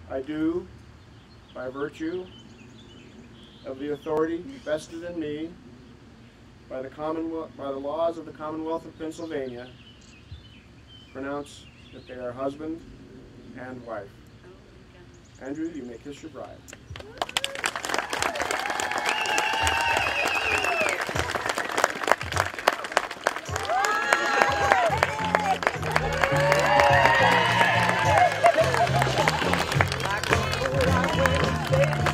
I do, by virtue of the authority vested in me by the laws of the Commonwealth of Pennsylvania, pronounce that they are husband and wife. Andrew, you may kiss your bride. Like